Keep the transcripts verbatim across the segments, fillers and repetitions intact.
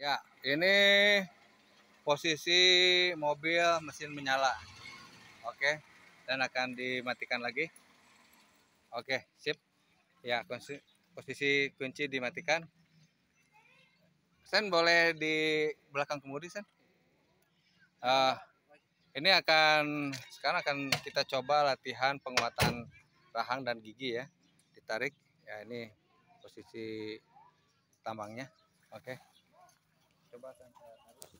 Ya, ini posisi mobil mesin menyala. Oke, dan akan dimatikan lagi. Oke, sip. Ya, posisi kunci dimatikan. Sen boleh di belakang kemudi, Sen. Uh, ini akan sekarang akan kita coba latihan penguatan rahang dan gigi ya. Ditarik. Ya, ini posisi tambangnya. Oke. Coba Sen saya tarik.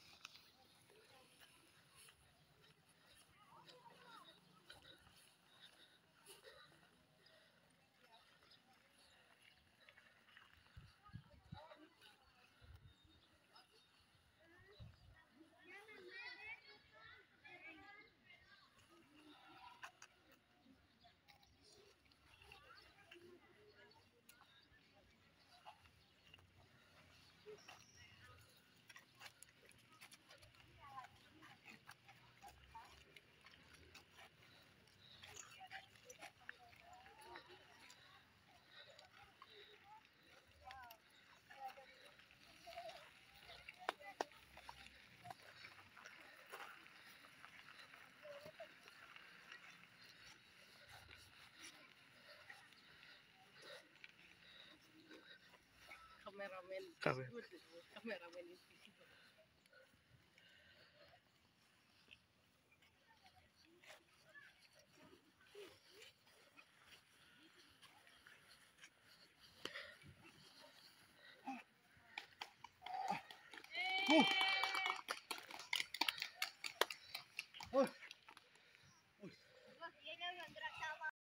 Kameramen kameramen Uh.